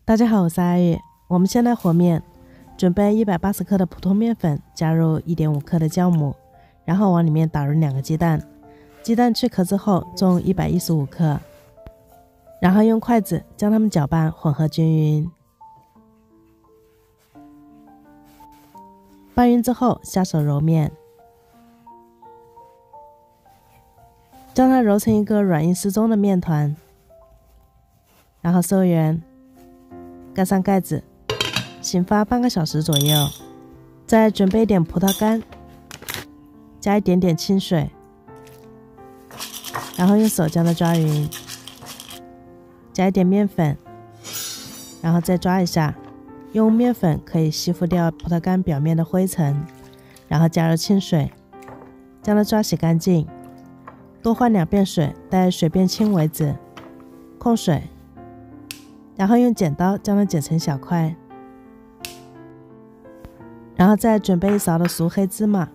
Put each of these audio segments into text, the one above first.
大家好，我是阿玉。我们先来和面，准备180克的普通面粉，加入1.5克的酵母，然后往里面打入2个鸡蛋。鸡蛋去壳之后重115克，然后用筷子将它们搅拌混合均匀。拌匀之后下手揉面，将它揉成一个软硬适中的面团，然后收圆，盖上盖子，醒发半个小时左右。再准备一点葡萄干，加一点点清水，然后用手将它抓匀，加一点面粉，然后再抓一下。用面粉可以吸附掉葡萄干表面的灰尘，然后加入清水，将它抓洗干净，多换2遍水，待水变清为止。控水，然后用剪刀将它剪成小块，然后再准备1勺的熟黑芝麻。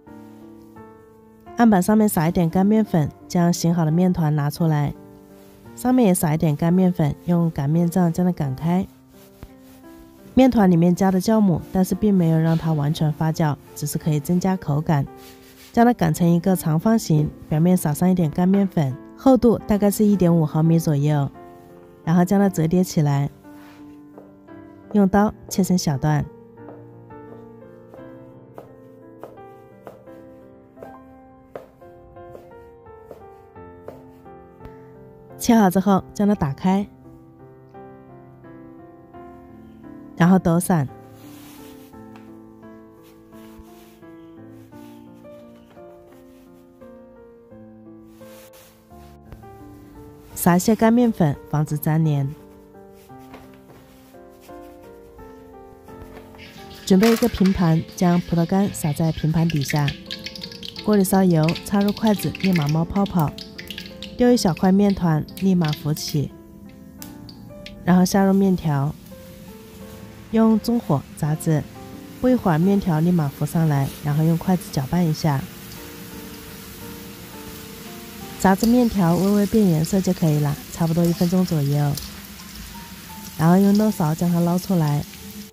案板上面撒一点干面粉，将醒好的面团拿出来，上面也撒一点干面粉，用擀面杖将它擀开。面团里面加的酵母，但是并没有让它完全发酵，只是可以增加口感。将它擀成一个长方形，表面撒上一点干面粉，厚度大概是1.5毫米左右，然后将它折叠起来，用刀切成小段。切好之后将它打开，然后抖散，撒一些干面粉，防止粘连。准备一个平盘，将葡萄干撒在平盘底下，锅里烧油，插入筷子，立马冒泡泡，丢一小块面团，立马浮起，然后下入面条。用中火炸至，不一会儿面条立马浮上来，然后用筷子搅拌一下，炸至面条微微变颜色就可以了，差不多1分钟左右。然后用漏勺将它捞出来。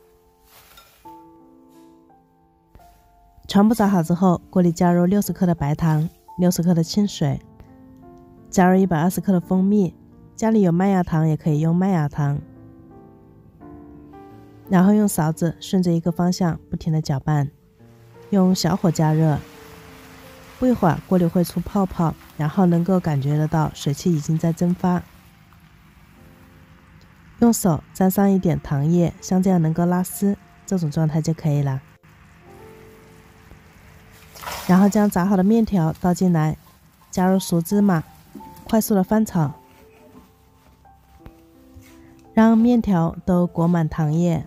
全部炸好之后，锅里加入60克的白糖，60克的清水，加入120克的蜂蜜，家里有麦芽糖也可以用麦芽糖。然后用勺子顺着一个方向不停地搅拌，用小火加热。不一会儿锅里会出泡泡，然后能够感觉得到水汽已经在蒸发。用手沾上一点糖液，像这样能够拉丝，这种状态就可以了。然后将炸好的面条倒进来，加入熟芝麻，快速的翻炒，让面条都裹满糖液。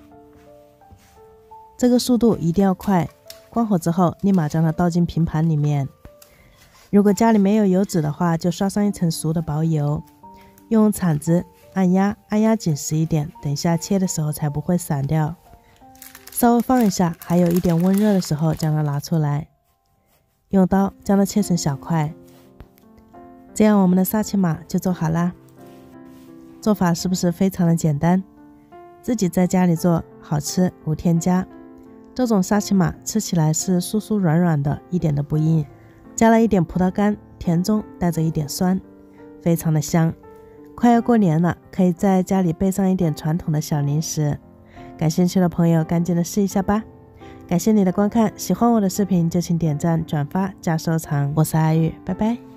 这个速度一定要快，关火之后立马将它倒进平盘里面。如果家里没有油纸的话，就刷上一层熟的薄油，用铲子按压紧实一点，等一下切的时候才不会散掉。稍微放一下，还有一点温热的时候将它拿出来，用刀将它切成小块。这样我们的沙琪玛就做好啦。做法是不是非常的简单？自己在家里做，好吃无添加。这种沙琪玛吃起来是酥酥软软的，一点都不硬，加了一点葡萄干，甜中带着一点酸，非常的香。快要过年了，可以在家里备上一点传统的小零食，感兴趣的朋友赶紧的试一下吧。感谢你的观看，喜欢我的视频就请点赞、转发加收藏。我是阿玉，拜拜。